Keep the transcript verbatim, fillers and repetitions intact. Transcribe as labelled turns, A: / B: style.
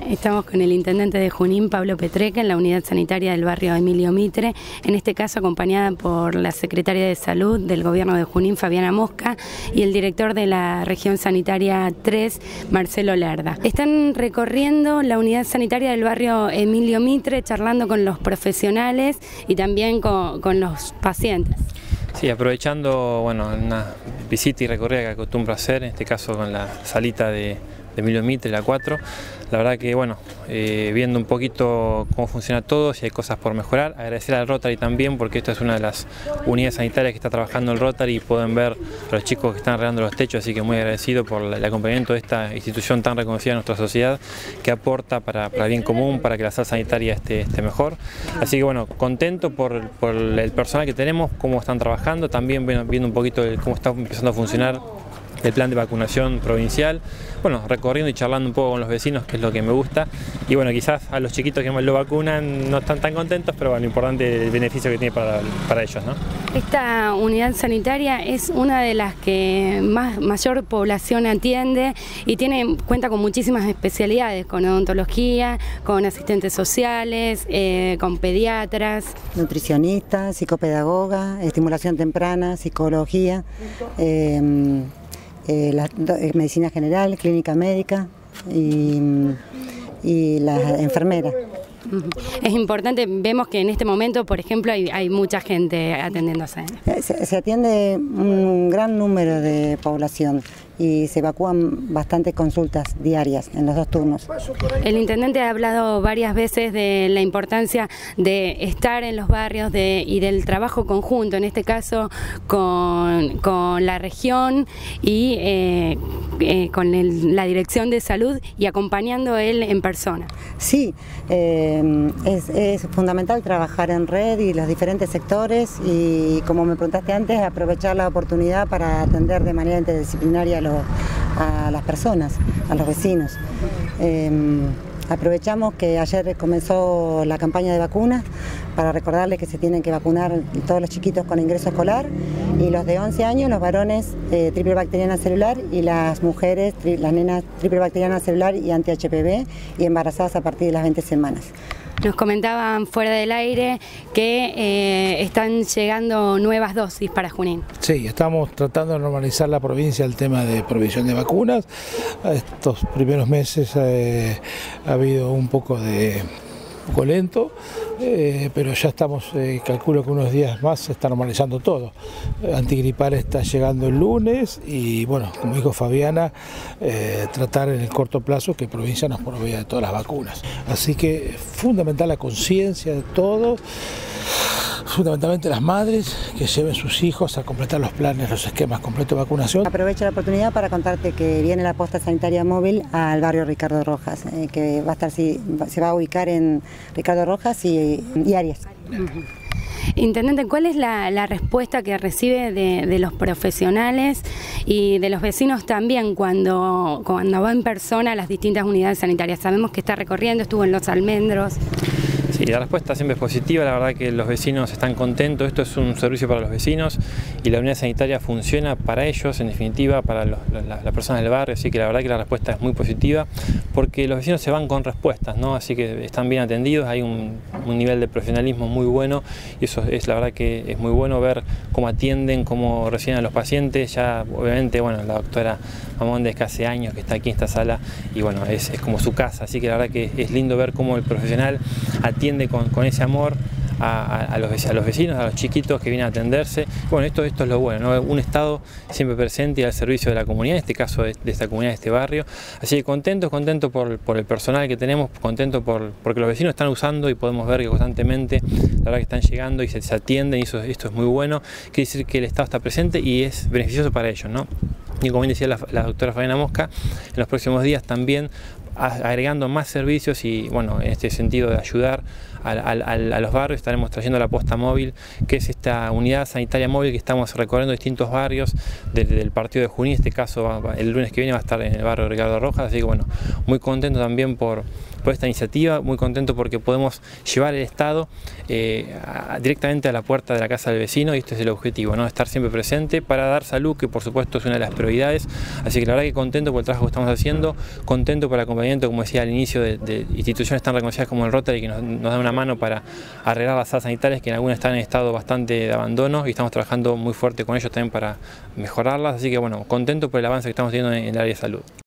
A: Estamos con el intendente de Junín, Pablo Petreca, en la unidad sanitaria del barrio Emilio Mitre, en este caso acompañada por la secretaria de Salud del gobierno de Junín, Fabiana Mosca, y el director de la región sanitaria tres, Marcelo Lerda. Están recorriendo la unidad sanitaria del barrio Emilio Mitre, charlando con los profesionales y también con, con los pacientes.
B: Sí, aprovechando bueno, una visita y recorrida que acostumbro a hacer, en este caso con la salita de, de Emilio Mitre, la cuatro. La verdad que, bueno, eh, viendo un poquito cómo funciona todo, si hay cosas por mejorar. Agradecer al Rotary también, porque esta es una de las unidades sanitarias que está trabajando el Rotary y pueden ver a los chicos que están arreglando los techos, así que muy agradecido por el acompañamiento de esta institución tan reconocida en nuestra sociedad, que aporta para, para el bien común, para que la salud sanitaria esté, esté mejor. Así que, bueno, contento por, por el personal que tenemos, cómo están trabajando, también viendo un poquito de cómo está empezando a funcionar el plan de vacunación provincial, bueno, recorriendo y charlando un poco con los vecinos, que es lo que me gusta, y bueno, quizás a los chiquitos que más lo vacunan no están tan contentos, pero bueno, lo importante es el beneficio que tiene para, para ellos, ¿no?
A: Esta unidad sanitaria es una de las que más mayor población atiende y tiene cuenta con muchísimas especialidades, con odontología, con asistentes sociales, eh, con pediatras,
C: nutricionistas, psicopedagoga, estimulación temprana, psicología, eh, Eh, la, eh, medicina general, clínica médica y, y la enfermera.
A: Es importante, vemos que en este momento, por ejemplo, hay, hay mucha gente atendiéndose.
C: Se, se atiende un gran número de población y se evacúan bastantes consultas diarias en los dos turnos.
A: El intendente ha hablado varias veces de la importancia de estar en los barrios de, y del trabajo conjunto, en este caso con, con la región y eh, eh, con el, la dirección de salud y acompañando él en persona.
C: Sí, eh, es, es fundamental trabajar en red y los diferentes sectores y, como me preguntaste antes, aprovechar la oportunidad para atender de manera interdisciplinaria a, lo, a las personas, a los vecinos. Eh, aprovechamos que ayer comenzó la campaña de vacunas para recordarles que se tienen que vacunar todos los chiquitos con ingreso escolar y los de once años, los varones eh, triple bacteriana celular y las mujeres, tri, las nenas triple bacteriana celular y anti H P V y embarazadas a partir de las veinte semanas.
A: Nos comentaban fuera del aire que eh, están llegando nuevas dosis para Junín.
D: Sí, estamos tratando de normalizar la provincia el tema de provisión de vacunas. Estos primeros meses eh, ha habido un poco de... un poco lento, eh, pero ya estamos, eh, calculo que unos días más se está normalizando todo. Eh, antigripal está llegando el lunes y bueno, como dijo Fabiana, eh, tratar en el corto plazo que provincia nos provea de todas las vacunas. Así que fundamental la conciencia de todo, fundamentalmente las madres que lleven sus hijos a completar los planes, los esquemas completos de vacunación.
C: Aprovecho la oportunidad para contarte que viene la posta sanitaria móvil al barrio Ricardo Rojas, eh, que va a estar, sí, se va a ubicar en Ricardo Rojas y, y Arias.
A: Uh-huh. Intendente, ¿cuál es la, la respuesta que recibe de, de los profesionales y de los vecinos también cuando, cuando va en persona a las distintas unidades sanitarias? Sabemos que está recorriendo, estuvo en Los Almendros.
B: Sí, la respuesta siempre es positiva, la verdad que los vecinos están contentos, esto es un servicio para los vecinos y la unidad sanitaria funciona para ellos, en definitiva, para los, las la personas del barrio, así que la verdad que la respuesta es muy positiva porque los vecinos se van con respuestas, ¿no? Así que están bien atendidos, hay un, un nivel de profesionalismo muy bueno y eso es la verdad que es muy bueno ver cómo atienden, cómo reciben a los pacientes. Ya obviamente, bueno, la doctora Mamondes que hace años que está aquí en esta sala y bueno, es, es como su casa, así que la verdad que es lindo ver cómo el profesional atiende con, con ese amor a, a, a, los, a los vecinos, a los chiquitos que vienen a atenderse. Bueno, esto, esto es lo bueno, ¿no? Un Estado siempre presente y al servicio de la comunidad, en este caso de, de esta comunidad, de este barrio. Así que contentos, contentos por, por el personal que tenemos, contentos por, porque los vecinos están usando y podemos ver que constantemente la verdad que están llegando y se, se atienden y eso, esto es muy bueno. Quiere decir que el Estado está presente y es beneficioso para ellos, ¿no? Y como bien decía la, la doctora Fabiana Mosca, en los próximos días también agregando más servicios y bueno, en este sentido de ayudar a, a, a los barrios estaremos trayendo la posta móvil, que es esta unidad sanitaria móvil que estamos recorriendo distintos barrios del, del partido de Junín. En este caso va, el lunes que viene va a estar en el barrio de Ricardo Rojas, así que bueno, muy contento también por, por esta iniciativa, muy contento porque podemos llevar el Estado eh, a, directamente a la puerta de la casa del vecino, y este es el objetivo, ¿no? Estar siempre presente para dar salud, que por supuesto es una de las prioridades. Así que la verdad que contento por el trabajo que estamos haciendo, contento por el acompañamiento, como decía al inicio, de, de instituciones tan reconocidas como el Rotary, que nos, nos da una mano para arreglar las salas sanitarias, que en algunas están en estado bastante de abandono, y estamos trabajando muy fuerte con ellos también para mejorarlas. Así que bueno, contento por el avance que estamos teniendo en el área de salud.